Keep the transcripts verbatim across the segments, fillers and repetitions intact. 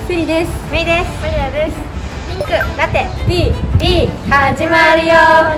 セリです。 メイです。 マリアです。 ピンク、ラテ、 B、B、始まるよ。イエーイ。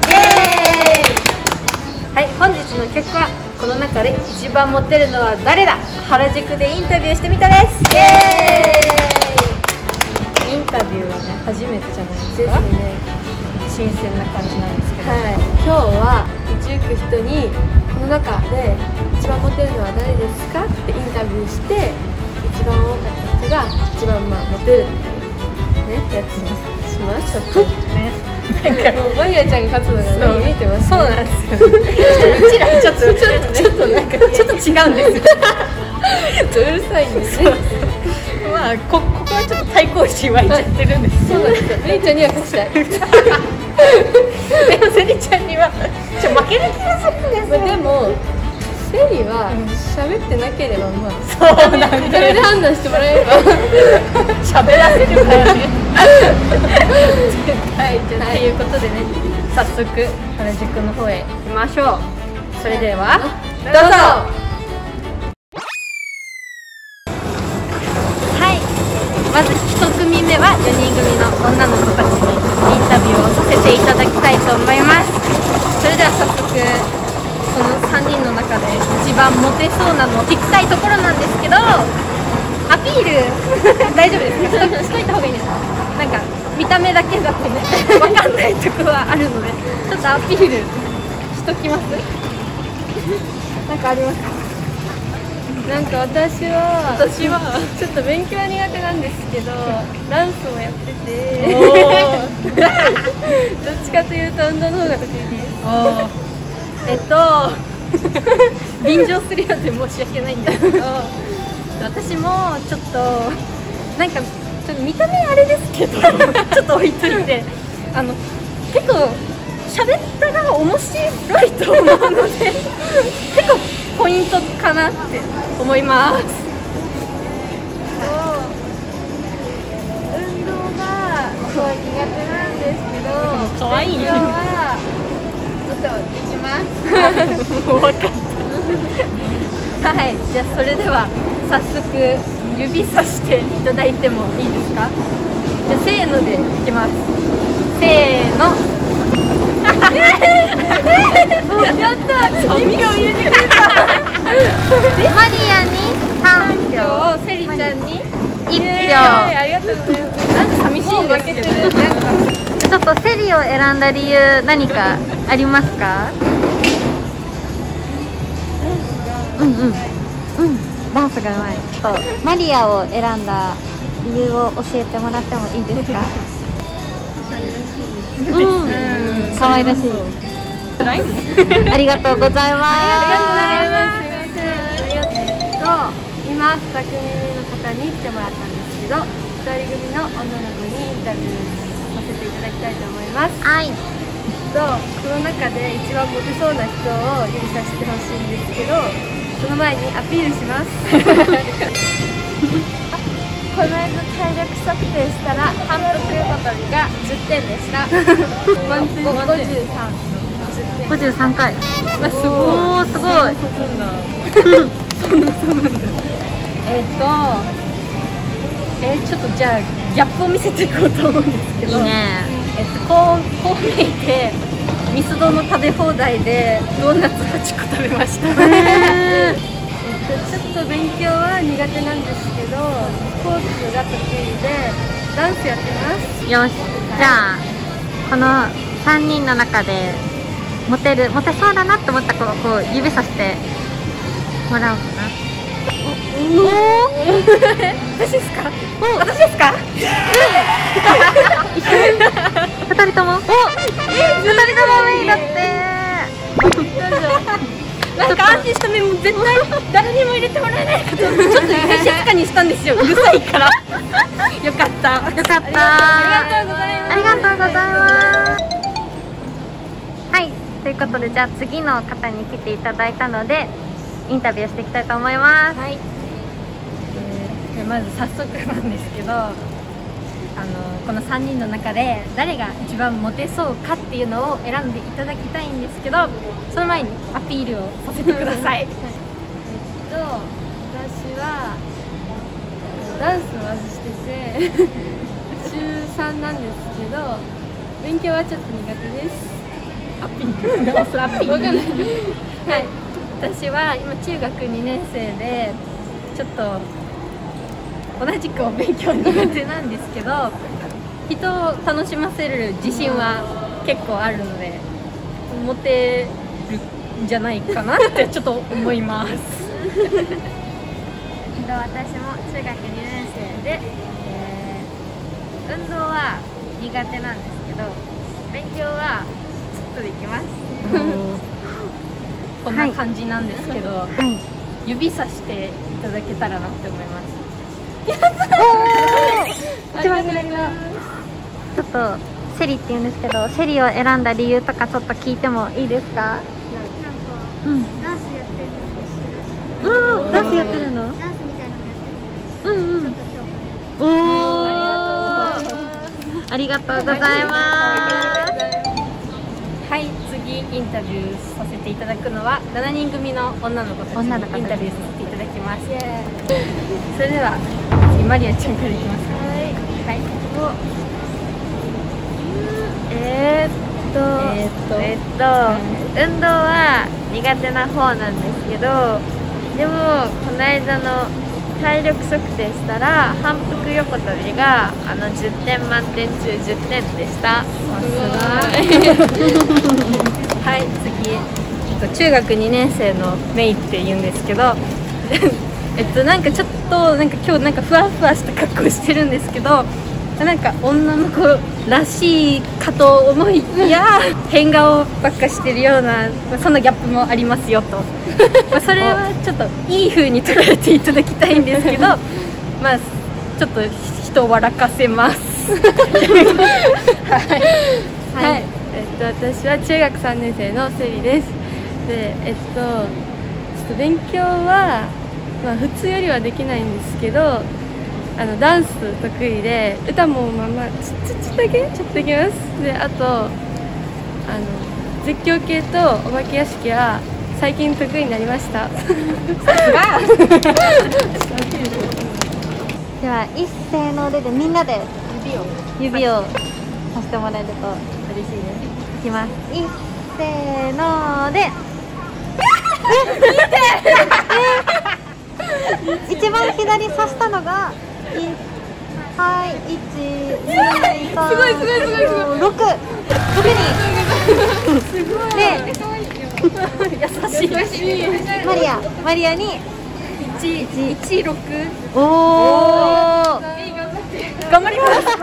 はい、本日の曲はこの中で一番モテるのは誰だ。原宿でインタビューしてみたです。イエーイ。インタビューはね、初めてじゃないですか。ですね。新鮮な感じなんですけど、はい、今日は道行く人にこの中で一番モテるのは誰ですかってインタビューして、一番多かった人が一番まあモテるっていうねやつにしましょうね。なんかもうマリアちゃんが勝つのがね見えてます、ね、そうなんですよ。うちらちょっとちょっとちょっとなんかちょっと違うんですよ。うるさいんですね。まあこここはちょっと対抗心湧いちゃってるんです。そうなんですよ。メイちゃんには勝ちたい。でもセリちゃんにはちょ負ける気がするんですよ。でもセリは喋ってなければまあそうなんで、それで判断してもらえれば喋らせるからね。はい、じゃあということでね、早速原宿の方へ行きましょう。それではどうぞ。はい、まず一組目はよにん組の女の子たちにインタビューをさせていただきたいと思います。それでは早速このさんにんの中で一番モテそうなのを聞きたいところなんですけど、アピール大丈夫ですか？しといた方がいいですか？なんか見た目だけだとね分かんないところはあるので、ちょっとアピールしときます。なんかありますか？なんか私は私はちょっと勉強は苦手なんですけど、ダンスもやっててどっちかというと運動の方が得意です。えっと便乗するようで申し訳ないんですけど、私もちょっとなんかちょっと見た目あれですけどちょっと置いといて、あの結構喋ったら面白いと思うので結構ポイントかなって思います。運動がすごい苦手なんですけど、可愛いね。できます。分かった。はい、じゃあそれでは早速指さしていただいてもいいですか？じゃあせーのでいきます。せーの。やった。耳を入れてくれた。マリアにさんぴょう、セリちゃんにいち票。ありがとうございます。なんか寂しいんですけどね。なんかちょっとセリを選んだ理由何かありますか？うんうんうん、ダンスがうまい。ちょっとマリアを選んだ理由を教えてもらってもいいですか？うん、可愛らしい。ありがとうございます。ありがとうございます。すみません。ありがとう。今ふた組目の方に来てもらったんですけど、ふたり組の女の子にインタビューさせていただきたいと思います。はい。とこの中で一番モテそうな人を指さしてほしいんですけど、その前にアピールします。この間体力測定したら反復横跳びがじゅってんでした。ごじゅうさん。ごじゅうさんかい。あ、すごい。すごい。そんなそうなんだ。えっと、えー、ちょっとじゃあギャップを見せていこうと思うんですけど。いいね。えっとこうこう見えてミスドの食べ放題でドーナツはちこ食べました。えっとちょっと勉強は苦手なんですけど、スポーツが得意でダンスやってます。よし、じゃあこのさんにんの中でモテるモテそうだなって思った子をこう指さしてもらおうかな。おお私ですか？私ですか？二人とも？お、二人ともメイだって。なんか安心した目も絶対誰にも入れてもらえないかとちょっと静かにしたんですよ。うるさいから。よかった。よかった。ありがとうございます。ありがとうございます。はい、ということでじゃあ次の方に来ていただいたのでインタビューしていきたいと思います。はい。えー、まず早速なんですけど、あのこのさんにんの中で誰が一番モテそうかっていうのを選んでいただきたいんですけど、その前にアピールをさせてください。えっと私はダンスマジしてて中さんなんですけど、勉強はちょっと苦手です。 ハッピーおそらっぴーわかんない。はい、 私は今中学にねん生でちょっと同じくお勉強苦手なんですけど、人を楽しませる自信は結構あるのでモテるんじゃないかなってちょっと思います。私も中学にねん生で、えー、運動は苦手なんですけど勉強はずっとできます。こんな感じなんですけど、はい、指さしていただけたらなって思います。やったー一番左のちょっとセリって言うんですけど、セリを選んだ理由とかちょっと聞いてもいいですか？なんか、うん、ダンスやってるの。うん、ダンスやってるの？ダンスみたいなのやってる。うんうん。おー、ありがとうございます。はい、次インタビューさせていただくのはしちにん組の女の子たちにインタビューさせていただきます。それではマリアちゃんからいきますか。はい。はい、えーっとえーっとえーっと、うん、運動は苦手な方なんですけど、でもこの間の体力測定したら反復横跳びがあのじゅってん満点中じゅってんでした。さすがはい、次中学にねん生のメイって言うんですけどえっとなんかちょっとなんか今日なんかふわふわした格好してるんですけど、なんか女の子らしいかと思いきや変顔ばっかしてるような、そんなギャップもありますよとまあそれはちょっといい風に捉えていただきたいんですけどまあちょっと人を笑かせますはい、 はい、えっと私は中学さんねん生のセリです。で、えっとちょっと勉強はまあ普通よりはできないんですけど、あのダンス得意で、歌もまあまあちょっとだけちょっとできます。で、あとあの絶叫系とお化け屋敷は最近得意になりました。 では一斉の腕でみんなで指を指をさせてもらえると嬉しいです。いきます。一斉ので一番左刺したのがはい、いち、に、さん、すごいすごいすごいすごいろく、ろくにすごいで優しいマリア、マリアにいち、いち、ろくおー頑張り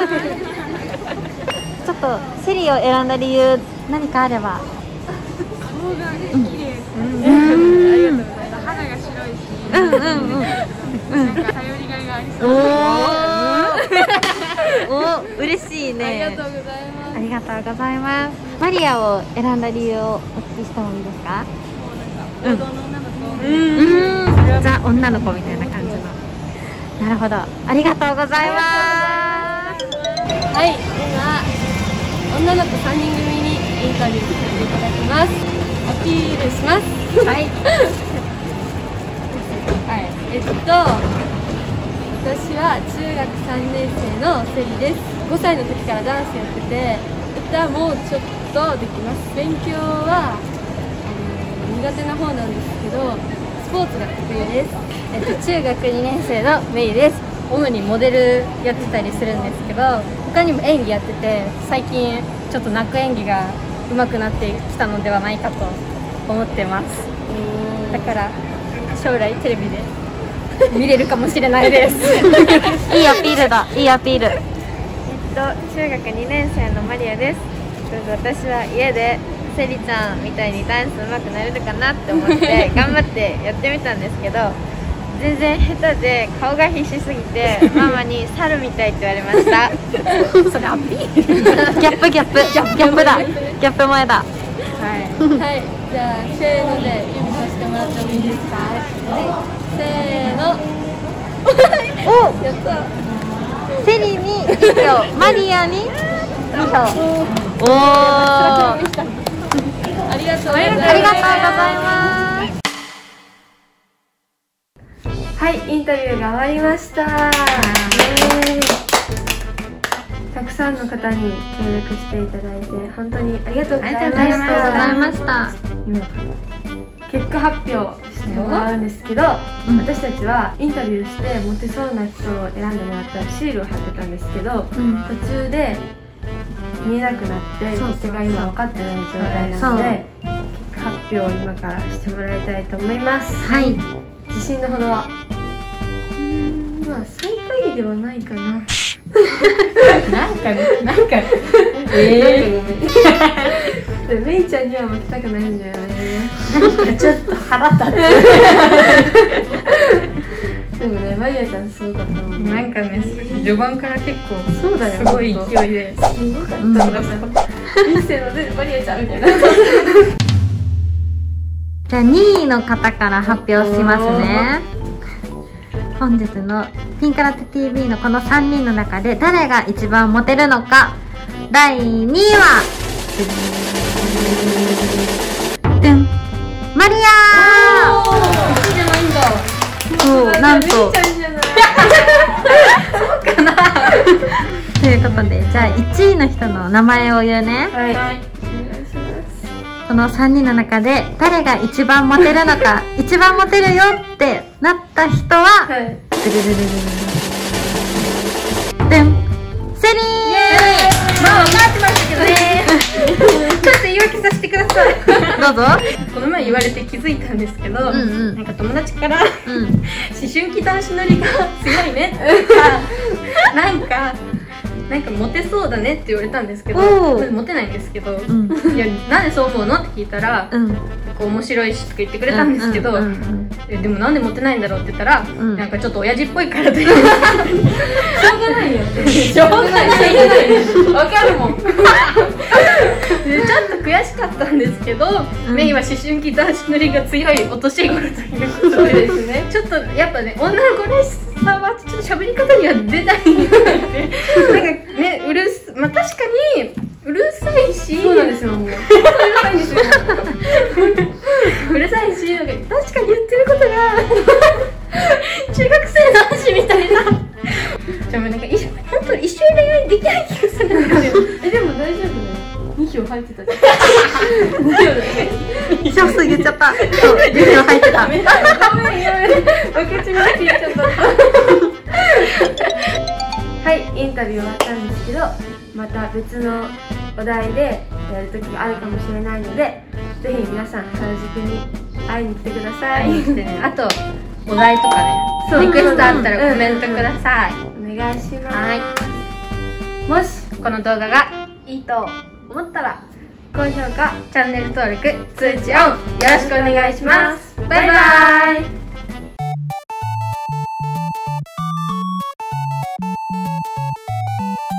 ますちょっとセリを選んだ理由何かあれば。 顔が綺麗です。ありがとうございます。肌が白いし、うんうんうんなんか頼りがいがありそう。 おお、嬉しいね。 ありがとうございます。 ありがとうございます。マリアを選んだ理由をお聞きしてもいいですか？ もうなんか王道の女の子。 うん。ザ女の子みたいな感じの。なるほど。ありがとうございます。 はい、今女の子さんにん組にインタビューさせていただきます。アピールします。はい。はい、えっと私は中学さんねん生のセリです。ごさいの時からダンスやってて、歌もちょっとできます。勉強は、うん、苦手な方なんですけどスポーツが得意です。えっと中学にねん生のメイです。主にモデルやってたりするんですけど、他にも演技やってて、最近ちょっと泣く演技が上手くなってきたのではないかと思ってます。だから将来テレビで見れるかもしれないですいいアピールだ、いいアピール。えっと中学にねん生のマリアです。私は家でセリちゃんみたいにダンス上手くなれるかなって思って頑張ってやってみたんですけど、全然下手で顔が必死すぎてママに猿みたいって言われましたそれアピールギャップギャップギャップだ、ギャップ前だ。はい、はい、じゃあせーので指さしてもらってもいいですか？はい、せーのおやった。セリにいち票、マリアにに票。おーありがとうございます。 はい、インタビューが終わりました。たくさんの方に協力していただいて本当にありがとうございました。 ありがとうございました。 今結果発表してもらうんですけど、うん、私たちはインタビューしてモテそうな人を選んでもらったらシールを貼ってたんですけど、うん、途中で見えなくなって結果が今分かってない状態なので、結果発表を今からしてもらいたいと思います。 はい。 自信のほどはうーん、まあ最下位ではないかな。 なんかね、なんかええー、めいちゃんには負けたくないんだよね。 ちょっと腹立つ。 でもね、マリアちゃんそうだと思う。 なんかね、序盤から結構そうだよ、 すごい勢いで、 すごかったのがさ、一世のでマリアちゃんみたいな。 じゃあにいの方から発表しますね。本日のピンカラテ ティーブイ のこのさんにんの中で誰が一番モテるのか。だいにいはでんマリアー。 いちいじゃないんだ。 そう、なんとそうかな。 ということで、じゃあいちいの人の名前を言うね。 はい、 このさんにんの中で誰が一番モテるのか、一番モテるよってなった人は、はい、でんセリー。 まあ分かってましたけどね。ちょっと言い訳させてください。 どうぞ。 この前言われて気づいたんですけど、うん、うん、なんか友達から、うん、思春期男子乗りが強いねとか、なんかなんかモテそうだねって言われたんですけど、モテないんですけど、うん、いやなんでそう思うのって聞いたら、うん、こう面白いしとか言ってくれたんですけど、でもなんでモテないんだろうって言ったら、うん、なんかちょっと親父っぽいからというしょうがないよ。しょうがないしょうがないわかるもん。でちょっと悔しかったんですけど、うん、メイは思春期男子乗りが強いお年頃ということでですね、ちょっとやっぱね女の子らしさはちょっと喋り方には出ないみたいで、なんかね、うるす、まあ、確かにうるさいし、そうなんですよ、もううるさいんですよ。うるさいし、なんか確かに言ってることが中学生男子みたいな。じゃあもうなんか一緒、本当一緒に恋愛できない気がするんですよ。え、でも大丈夫だよ。に票入ってたじゃん。に票だね。 に票すぎちゃった。そう、に票入ってた。 ごめんごめん。負けちまって言っちゃった。はい、インタビュー終わったんですけど、また別のお題でやる時があるかもしれないので、ぜひ皆さん原宿に会いに来てください。 あとお題とかね、リクエストあったらコメントください。 お願いします。 はい。 もしこの動画がいいと思ったら高評価、チャンネル登録、通知オンよろしくお願いします。バイバーイ。